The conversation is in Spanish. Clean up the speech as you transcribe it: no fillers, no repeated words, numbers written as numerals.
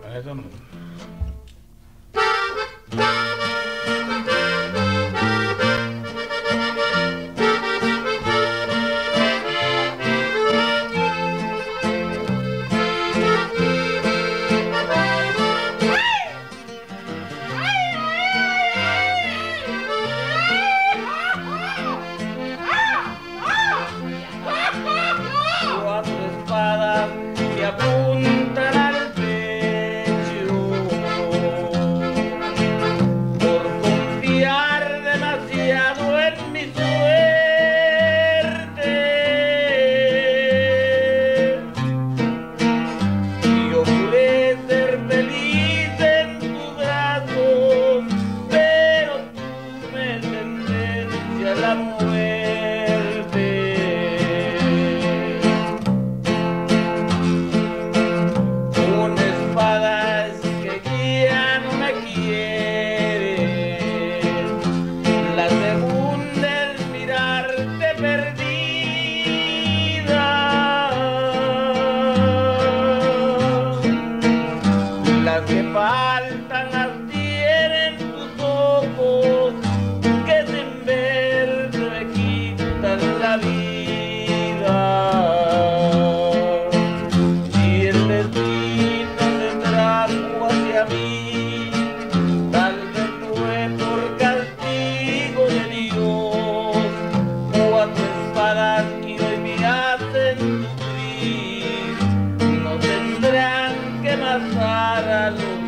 Eso no. Cuatro espadas que apuntan al pecho por confiar demasiado en mi suerte y yo juré ser feliz en tus brazos, pero tú me sentencias a la muerte. La segunda es mirarte perdida, las que faltan las tienen tus ojos, que sin verte me quitan la vida. Si el destino te trajo hacia mí, tal vez fue por castigo de Dios. Cuatro espadas que hoy me hacen sufrir no tendrán que matar a los